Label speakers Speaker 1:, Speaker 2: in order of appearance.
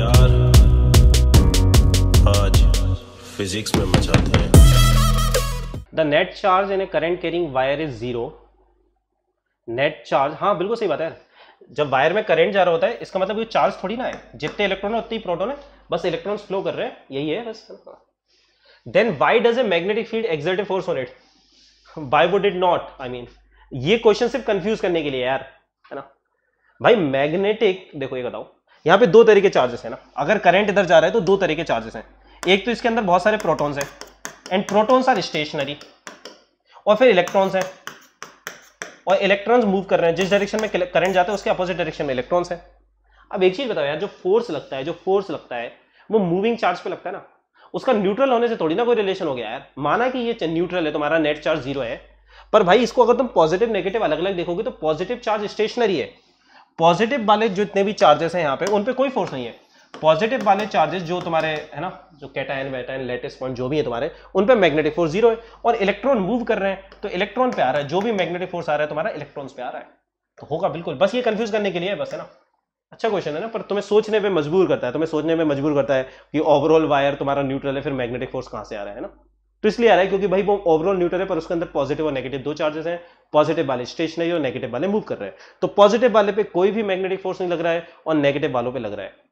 Speaker 1: यार आज फिजिक्स में मचाते हैं।
Speaker 2: The net charge in a current carrying wire is zero. Net charge, हाँ बिल्कुल सही बात है। जब वायर में करंट जा रहा होता है इसका मतलब ये चार्ज थोड़ी ना है, जितने इलेक्ट्रॉन है उतने ही प्रोटॉन है, बस इलेक्ट्रॉन्स फ्लो कर रहे हैं, यही है बस। Then why does a magnetic field exert a force on it? Why would it not? I mean ये क्वेश्चन सिर्फ कंफ्यूज करने के लिए यार, है ना भाई। मैग्नेटिक, देखो ये बताओ, यहाँ पे दो तरह के चार्जेस है ना, अगर करंट इधर जा रहा है तो दो तरह के चार्जेस हैं। एक तो इसके अंदर बहुत सारे प्रोटॉन्स हैं एंड प्रोटॉन्स आर स्टेशनरी, और फिर इलेक्ट्रॉन्स हैं और इलेक्ट्रॉन्स मूव कर रहे हैं, जिस डायरेक्शन में करंट जाता है उसके अपोजिट डायरेक्शन में इलेक्ट्रॉन्स हैं। अब एक चीज बताओ यार, जो फोर्स लगता है वो मूविंग चार्ज पे लगता है ना, उसका न्यूट्रल होने से थोड़ी ना कोई रिलेशन हो गया यार। माना कि ये न्यूट्रल है, तुम्हारा नेट चार्ज जीरो है, पर भाई इसको अगर तुम पॉजिटिव नेगेटिव अलग अलग देखोगे तो पॉजिटिव चार्ज स्टेशनरी है। पॉजिटिव वाले जितने भी चार्जेस हैं यहाँ पे उन पे कोई फोर्स नहीं है। पॉजिटिव वाले चार्जेस जो तुम्हारे है ना, जो कैटायन वेटायन लेटिस पॉइंट जो भी है तुम्हारे, उन पे मैग्नेटिक फोर्स जीरो है। और इलेक्ट्रॉन मूव कर रहे हैं तो इलेक्ट्रॉन पे आ रहा है, जो भी मैग्नेटिक फोर्स आ रहा है तुम्हारा इलेक्ट्रॉन्स पे आ रहा है, तो होगा बिल्कुल। बस ये कंफ्यूज करने के लिए है बस, है ना। अच्छा क्वेश्चन है ना, पर तुम्हें सोचने पे मजबूर करता है कि ओवरऑल वायर तुम्हारा न्यूट्रल है, फिर मैग्नेटिक फोर्स कहां से आ रहा है ना। तो इसलिए आ रहा है क्योंकि भाई वो ओवरऑल न्यूट्रल है, पर उसके अंदर पॉजिटिव और नेगेटिव दो चार्जेस हैं। पॉजिटिव वाले स्टेशनरी और नेगेटिव वाले मूव कर रहे हैं, तो पॉजिटिव वाले पे कोई भी मैग्नेटिक फोर्स नहीं लग रहा है और नेगेटिव वालों पे लग रहा है।